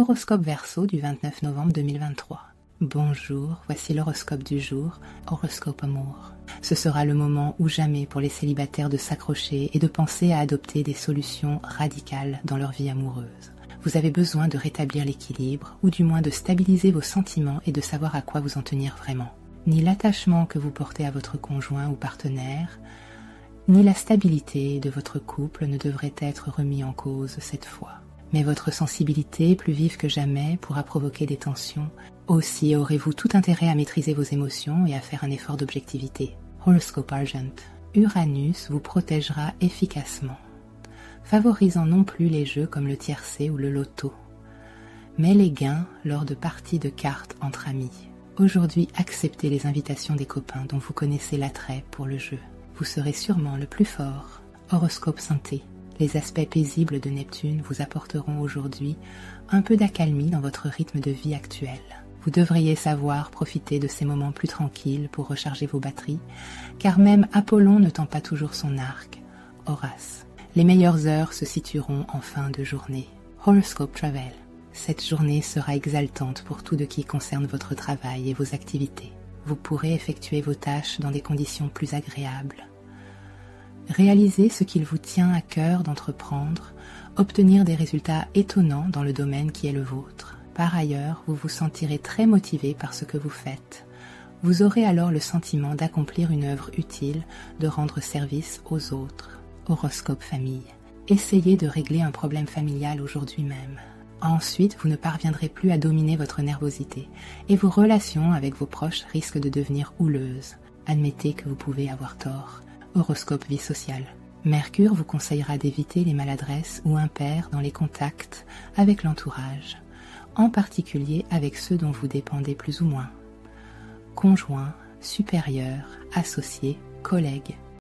Horoscope Verseau du 29 novembre 2023. Bonjour, voici l'horoscope du jour, horoscope amour. Ce sera le moment ou jamais pour les célibataires de s'accrocher et de penser à adopter des solutions radicales dans leur vie amoureuse. Vous avez besoin de rétablir l'équilibre, ou du moins de stabiliser vos sentiments et de savoir à quoi vous en tenir vraiment. Ni l'attachement que vous portez à votre conjoint ou partenaire, ni la stabilité de votre couple ne devrait être remis en cause cette fois. Mais votre sensibilité, plus vive que jamais, pourra provoquer des tensions. Aussi aurez-vous tout intérêt à maîtriser vos émotions et à faire un effort d'objectivité. Horoscope Argent. Uranus vous protégera efficacement, favorisant non plus les jeux comme le tiercé ou le loto, mais les gains lors de parties de cartes entre amis. Aujourd'hui, acceptez les invitations des copains dont vous connaissez l'attrait pour le jeu. Vous serez sûrement le plus fort. Horoscope Santé. Les aspects paisibles de Neptune vous apporteront aujourd'hui un peu d'accalmie dans votre rythme de vie actuel. Vous devriez savoir profiter de ces moments plus tranquilles pour recharger vos batteries, car même Apollon ne tend pas toujours son arc. Horace. Les meilleures heures se situeront en fin de journée. Horoscope Travel. Cette journée sera exaltante pour tout ce qui concerne votre travail et vos activités. Vous pourrez effectuer vos tâches dans des conditions plus agréables. Réalisez ce qu'il vous tient à cœur d'entreprendre, obtenir des résultats étonnants dans le domaine qui est le vôtre. Par ailleurs, vous vous sentirez très motivé par ce que vous faites. Vous aurez alors le sentiment d'accomplir une œuvre utile, de rendre service aux autres. Horoscope Famille. Essayez de régler un problème familial aujourd'hui même. Ensuite, vous ne parviendrez plus à dominer votre nervosité et vos relations avec vos proches risquent de devenir houleuses. Admettez que vous pouvez avoir tort. Horoscope Vie sociale. Mercure vous conseillera d'éviter les maladresses ou impairs dans les contacts avec l'entourage, en particulier avec ceux dont vous dépendez plus ou moins. Conjoints, supérieurs, associés, collègues.